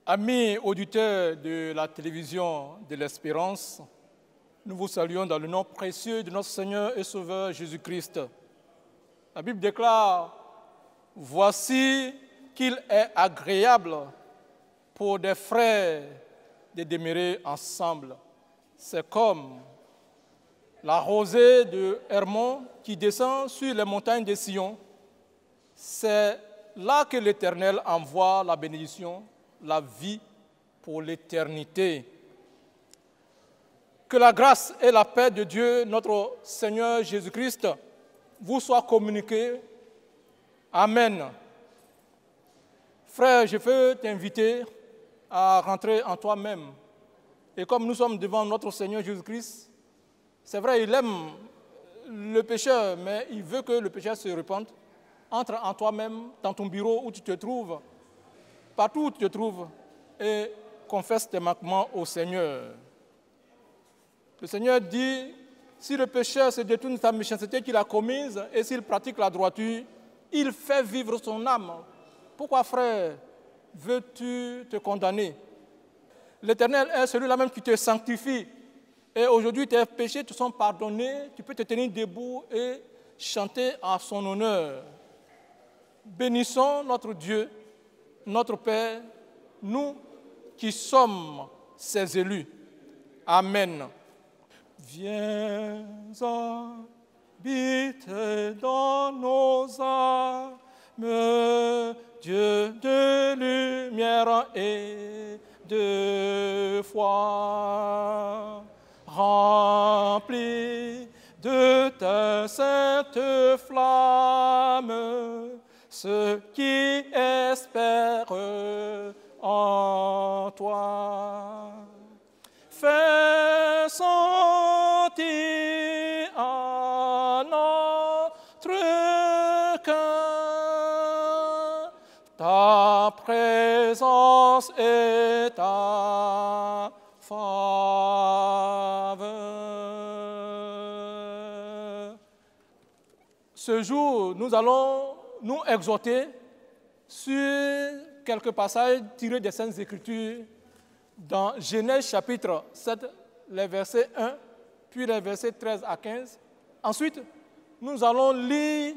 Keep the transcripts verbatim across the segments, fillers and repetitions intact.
Amis auditeurs de la télévision de l'Espérance, nous vous saluons dans le nom précieux de notre Seigneur et Sauveur Jésus-Christ. La Bible déclare, « Voici qu'il est agréable pour des frères de demeurer ensemble. » C'est comme la rosée de Hermon qui descend sur les montagnes de Sion. C'est là que l'Éternel envoie la bénédiction, la vie pour l'éternité. Que la grâce et la paix de Dieu, notre Seigneur Jésus-Christ, vous soient communiquées. Amen. Frère, je veux t'inviter à rentrer en toi-même. Et comme nous sommes devant notre Seigneur Jésus-Christ, c'est vrai, il aime le pécheur, mais il veut que le pécheur se repente. Entre en toi-même, dans ton bureau où tu te trouves, partout où tu te trouves, et confesse tes manquements au Seigneur. Le Seigneur dit, si le pécheur se détourne de sa méchanceté qu'il a commise, et s'il pratique la droiture, il fait vivre son âme. Pourquoi, frère, veux-tu te condamner? L'Éternel est celui-là même qui te sanctifie. Et aujourd'hui, tes péchés te sont pardonnés, tu peux te tenir debout et chanter à son honneur. Bénissons notre Dieu, notre Père, nous qui sommes ses élus. Amen. Viens habiter dans nos âmes, Dieu de lumière et de foi. Remplis de ta sainte flamme ceux qui espèrent en toi. Fais sentir à notre cœur ta présence et ta faveur. Ce jour, nous allons nous exhorter sur quelques passages tirés des Saintes Écritures dans Genèse chapitre sept, les versets un, puis les versets treize à quinze. Ensuite, nous allons lire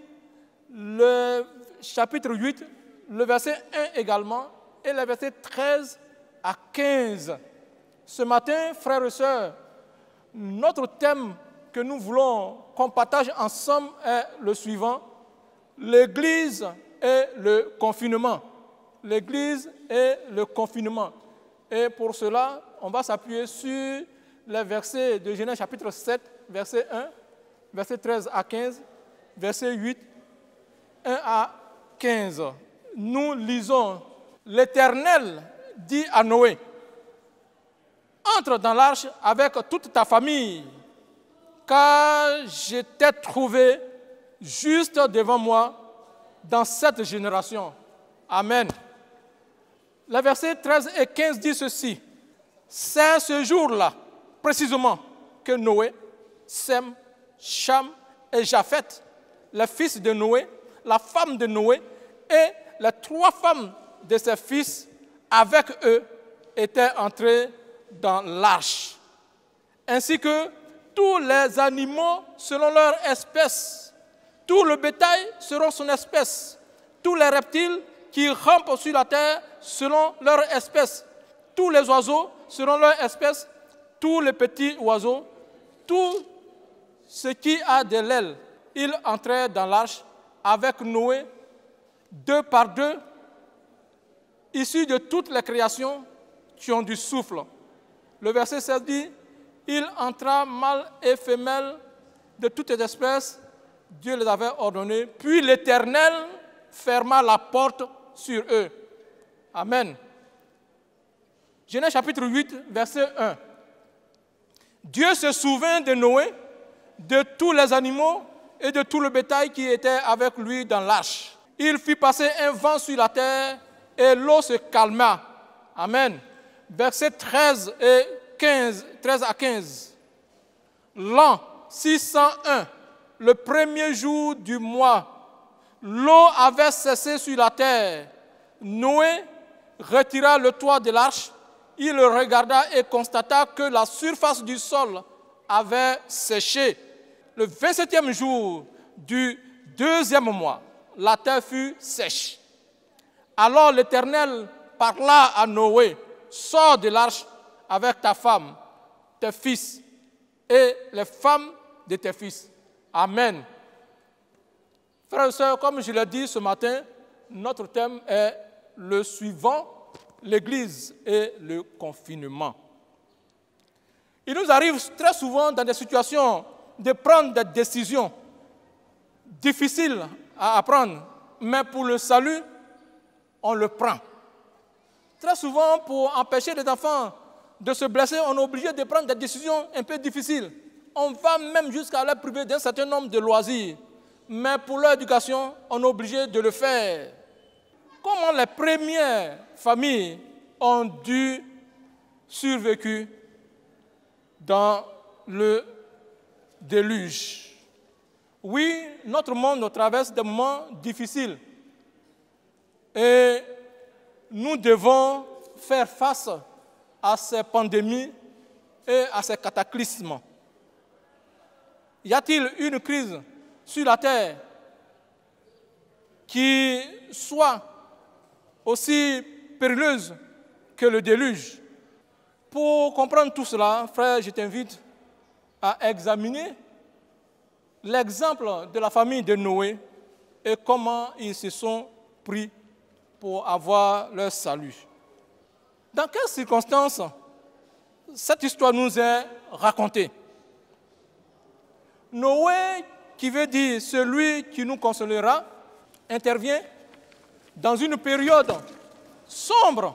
le chapitre huit, le verset un également, et les versets treize à quinze. Ce matin, frères et sœurs, notre thème que nous voulons qu'on partage ensemble est le suivant: l'Église et le confinement. L'Église et le confinement. Et pour cela, on va s'appuyer sur les versets de Genèse chapitre sept, verset un, verset treize à quinze, verset huit, un à quinze. Nous lisons: l'Éternel dit à Noé, entre dans l'arche avec toute ta famille, car je t'ai trouvé juste devant moi dans cette génération. Amen. Les versets treize et quinze disent ceci: c'est ce jour-là, précisément, que Noé, Sem, Cham et Japheth, les fils de Noé, la femme de Noé et les trois femmes de ses fils, avec eux, étaient entrés dans l'arche, ainsi que tous les animaux selon leur espèce, tout le bétail selon son espèce, tous les reptiles qui rampent sur la terre selon leur espèce, tous les oiseaux selon leur espèce, tous les petits oiseaux, tout ce qui a de l'aile. Ils entrèrent dans l'arche avec Noé, deux par deux, issus de toutes les créations qui ont du souffle. Le verset seize dit, il entra mâle et femelle de toutes les espèces, Dieu les avait ordonnés, puis l'Éternel ferma la porte sur eux. Amen. Genèse chapitre huit, verset un. Dieu se souvint de Noé, de tous les animaux et de tout le bétail qui était avec lui dans l'arche. Il fit passer un vent sur la terre et l'eau se calma. Amen. Verset treize et quinze, treize à quinze. L'an six cent un, le premier jour du mois, l'eau avait cessé sur la terre. Noé retira le toit de l'arche, il regarda et constata que la surface du sol avait séché. Le vingt-septième jour du deuxième mois, la terre fut sèche. Alors l'Éternel parla à Noé, sors de l'arche avec ta femme, tes fils et les femmes de tes fils. Amen. Frères et sœurs, comme je l'ai dit ce matin, notre thème est le suivant, l'Église et le confinement. Il nous arrive très souvent dans des situations de prendre des décisions difficiles à prendre, mais pour le salut, on le prend. Très souvent, pour empêcher les enfants de se blesser, on est obligé de prendre des décisions un peu difficiles. On va même jusqu'à leur priver d'un certain nombre de loisirs. Mais pour leur éducation, on est obligé de le faire. Comment les premières familles ont dû survécu dans le déluge. Oui, notre monde traverse des moments difficiles et nous devons faire face à ces pandémies et à ces cataclysmes. Y a-t-il une crise sur la terre qui soit aussi périlleuse que le déluge? Pour comprendre tout cela, frère, je t'invite à examiner l'exemple de la famille de Noé et comment ils se sont pris pour avoir leur salut. Dans quelles circonstances cette histoire nous est racontée? Noé, qui veut dire celui qui nous consolera, intervient dans une période sombre,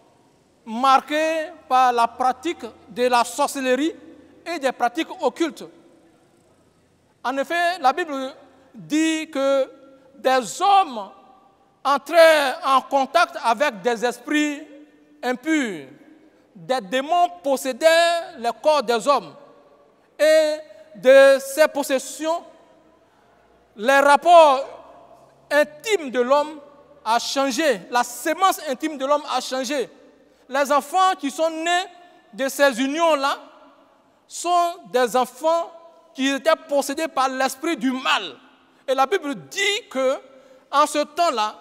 marquée par la pratique de la sorcellerie et des pratiques occultes. En effet, la Bible dit que des hommes entraient en contact avec des esprits impurs. Des démons possédaient les corps des hommes. Et de ces possessions, les rapports intimes de l'homme a changé. La sémence intime de l'homme a changé. Les enfants qui sont nés de ces unions-là sont des enfants qui étaient possédés par l'esprit du mal. Et la Bible dit que en ce temps-là,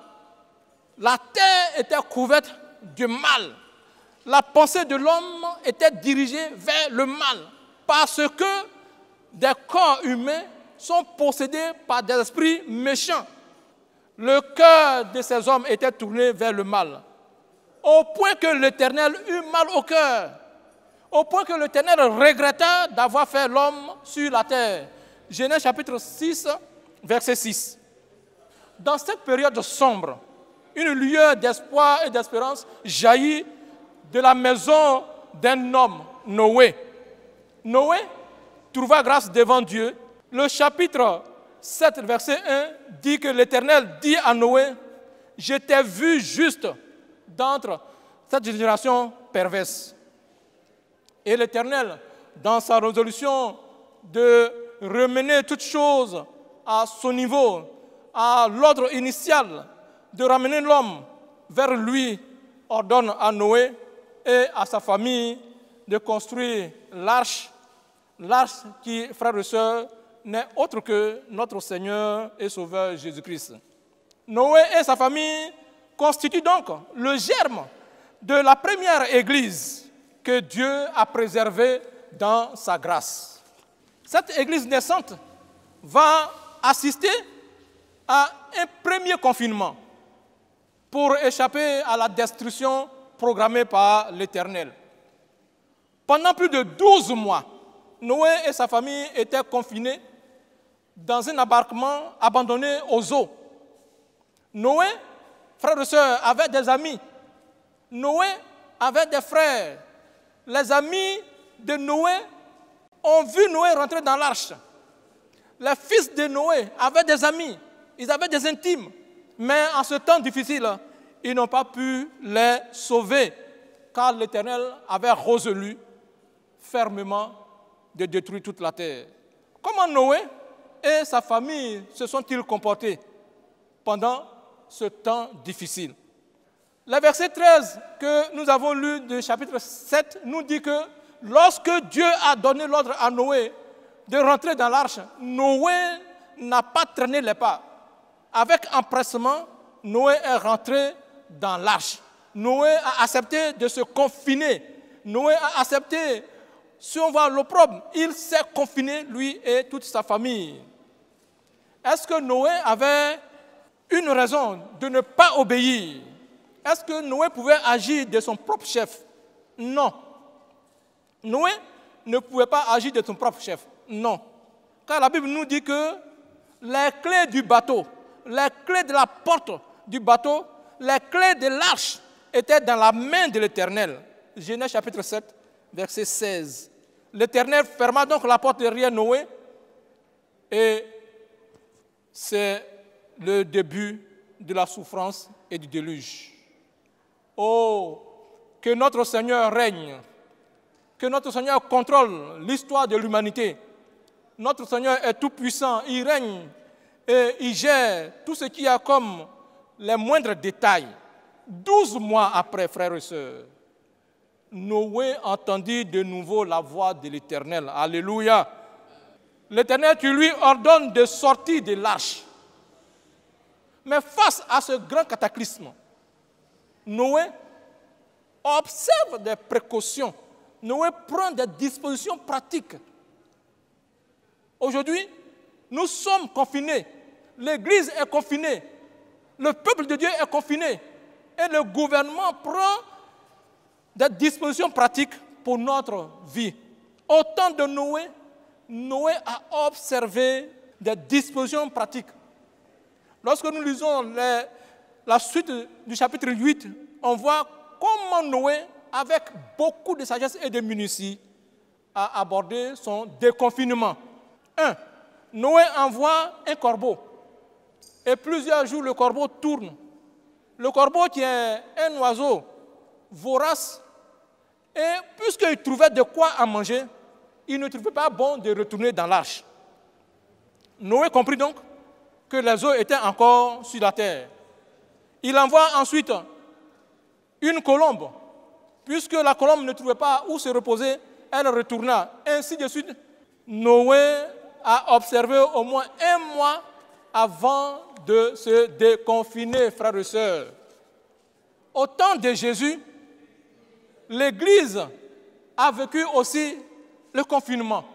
la terre était couverte du mal. La pensée de l'homme était dirigée vers le mal parce que des corps humains sont possédés par des esprits méchants. Le cœur de ces hommes était tourné vers le mal, au point que l'Éternel eut mal au cœur, au point que l'Éternel regretta d'avoir fait l'homme sur la terre. Genèse chapitre six, verset six. Dans cette période sombre, une lueur d'espoir et d'espérance jaillit de la maison d'un homme, Noé. Noé trouva grâce devant Dieu. Le chapitre sept, verset un, dit que l'Éternel dit à Noé, « Je t'ai vu juste d'entre cette génération perverse. » Et l'Éternel, dans sa résolution de remener toutes choses à son niveau, à l'ordre initial, de ramener l'homme vers lui, ordonne à Noé et à sa famille de construire l'arche. L'arche qui, frères et sœurs, n'est autre que notre Seigneur et Sauveur Jésus-Christ. Noé et sa famille constituent donc le germe de la première église que Dieu a préservée dans sa grâce. Cette église naissante va assister à un premier confinement pour échapper à la destruction programmée par l'Éternel. Pendant plus de douze mois, Noé et sa famille étaient confinés dans un embarquement abandonné aux eaux. Noé, frères et sœurs, avait des amis. Noé avait des frères. Les amis de Noé ont vu Noé rentrer dans l'arche. Les fils de Noé avaient des amis. Ils avaient des intimes. Mais en ce temps difficile, ils n'ont pas pu les sauver, car l'Éternel avait résolu fermement de détruire toute la terre. Comment Noé et sa famille se sont-ils comportés pendant ce temps difficile? Le verset treize que nous avons lu du chapitre sept nous dit que lorsque Dieu a donné l'ordre à Noé de rentrer dans l'arche, Noé n'a pas traîné les pas. Avec empressement, Noé est rentré dans l'arche. Noé a accepté de se confiner. Noé a accepté, si on voit l'opprobre, il s'est confiné, lui et toute sa famille. Est-ce que Noé avait une raison de ne pas obéir? Est-ce que Noé pouvait agir de son propre chef? Non. Noé ne pouvait pas agir de son propre chef. Non. Car la Bible nous dit que les clés du bateau, les clés de la porte du bateau, les clés de l'arche étaient dans la main de l'Éternel. Genèse chapitre sept, verset seize. L'Éternel ferma donc la porte derrière Noé et c'est le début de la souffrance et du déluge. Oh, que notre Seigneur règne, que notre Seigneur contrôle l'histoire de l'humanité. Notre Seigneur est tout puissant, il règne et il gère tout ce qu'il y a comme les moindres détails. Douze mois après, frères et sœurs, Noé entendit de nouveau la voix de l'Éternel. Alléluia. L'Éternel qui lui ordonne de sortir de l'arche. Mais face à ce grand cataclysme, Noé observe des précautions. Noé prend des dispositions pratiques. Aujourd'hui, nous sommes confinés. L'Église est confinée. Le peuple de Dieu est confiné. Et le gouvernement prend des dispositions pratiques pour notre vie. Au temps de Noé, Noé a observé des dispositions pratiques. Lorsque nous lisons les, la suite du chapitre huit, on voit comment Noé, avec beaucoup de sagesse et de minutie, a abordé son déconfinement. Un, Noé envoie un corbeau. Et plusieurs jours, le corbeau tourne. Le corbeau qui est un oiseau vorace. Et puisqu'il trouvait de quoi à manger, il ne trouvait pas bon de retourner dans l'arche. Noé comprit donc que les eaux étaient encore sur la terre. Il envoie ensuite une colombe. Puisque la colombe ne trouvait pas où se reposer, elle retourna. Ainsi de suite, Noé a observé au moins un mois avant de se déconfiner, frères et sœurs. Au temps de Jésus, l'Église a vécu aussi le confinement.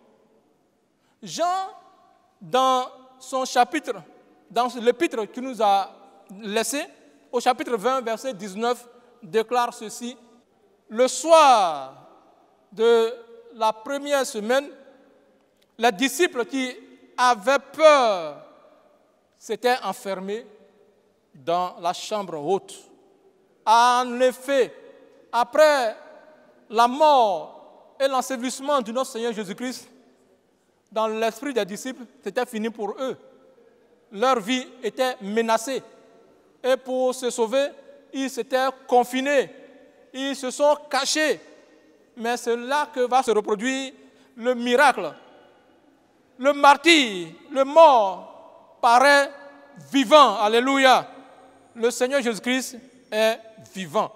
Jean, dans son chapitre, dans l'épître qu'il nous a laissé, au chapitre vingt, verset dix-neuf, déclare ceci. Le soir de la première semaine, les disciples qui avaient peur s'étaient enfermés dans la chambre haute. En effet, après la mort et l'ensevelissement de notre Seigneur Jésus-Christ, dans l'esprit des disciples, c'était fini pour eux. Leur vie était menacée. Et pour se sauver, ils s'étaient confinés. Ils se sont cachés. Mais c'est là que va se reproduire le miracle. Le martyr, le mort, paraît vivant. Alléluia. Le Seigneur Jésus-Christ est vivant.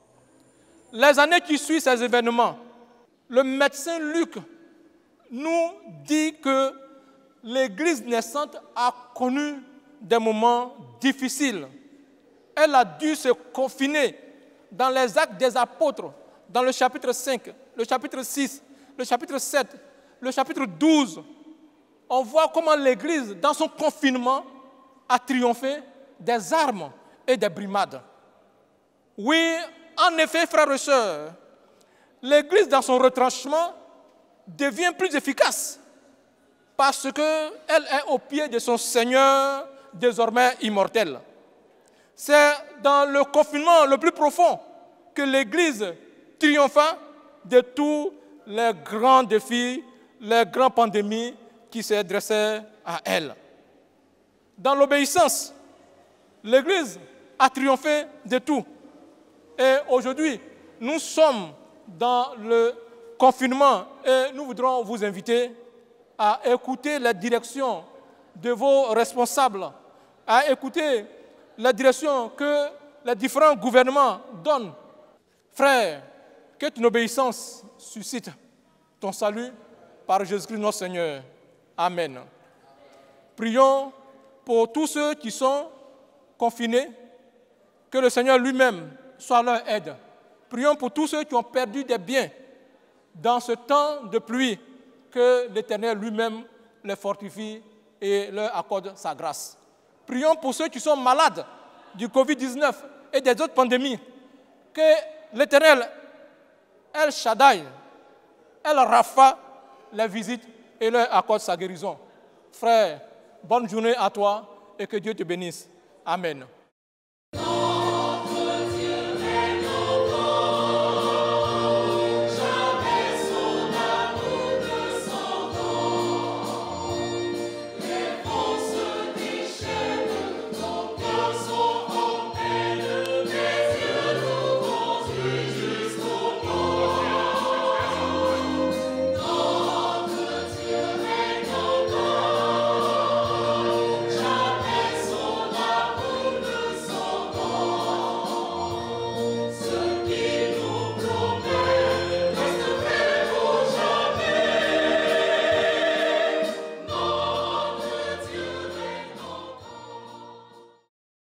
Les années qui suivent ces événements, le médecin Luc nous dit que l'Église naissante a connu des moments difficiles. Elle a dû se confiner dans les actes des apôtres, dans le chapitre cinq, le chapitre six, le chapitre sept, le chapitre douze. On voit comment l'Église, dans son confinement, a triomphé des armes et des brimades. Oui, en effet, frères et sœurs, l'Église, dans son retranchement, devient plus efficace parce qu'elle est au pied de son Seigneur désormais immortel. C'est dans le confinement le plus profond que l'Église triompha de tous les grands défis, les grandes pandémies qui se dressaient à elle. Dans l'obéissance, l'Église a triomphé de tout. Et aujourd'hui, nous sommes dans le confinement et nous voudrons vous inviter à écouter la direction de vos responsables, à écouter la direction que les différents gouvernements donnent. Frère, que ton obéissance suscite ton salut par Jésus-Christ notre Seigneur. Amen. Prions pour tous ceux qui sont confinés, que le Seigneur lui-même soit leur aide. Prions pour tous ceux qui ont perdu des biens dans ce temps de pluie, que l'Éternel lui-même les fortifie et leur accorde sa grâce. Prions pour ceux qui sont malades du covid dix-neuf et des autres pandémies, que l'Éternel, El Shaddai, El Rapha, les visite et leur accorde sa guérison. Frère, bonne journée à toi et que Dieu te bénisse. Amen.